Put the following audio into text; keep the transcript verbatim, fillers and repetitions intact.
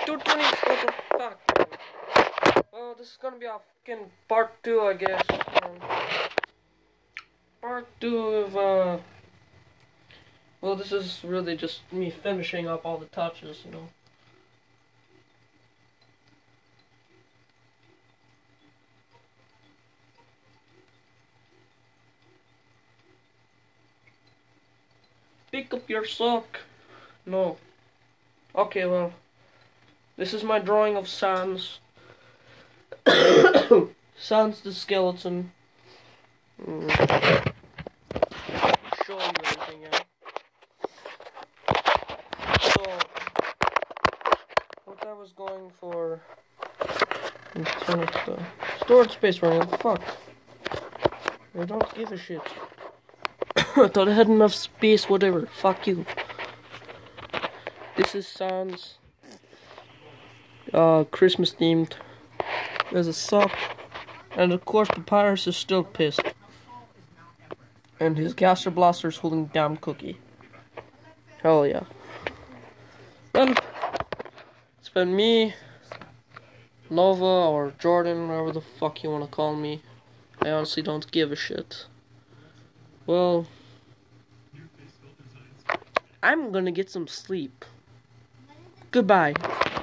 two twenty, what the fuck? Well, this is gonna be a fucking part two, I guess. Um, part two of, uh... Well, this is really just me finishing up all the touches, you know. Pick up your sock. No. Okay, well. This is my drawing of Sans. Sans the skeleton. Mm. Show you everything, yeah. So, what I was going for... Turn it to storage space running. Fuck. I don't give a shit. I thought I had enough space, whatever. Fuck you. This is Sans. Uh, Christmas themed. There's a sock. And of course, Papyrus is still pissed. And his Gaster Blaster's holding damn cookie. Hell yeah. Well, it's been me, Nova, or Jordan, whatever the fuck you wanna call me. I honestly don't give a shit. Well, I'm gonna get some sleep. Goodbye.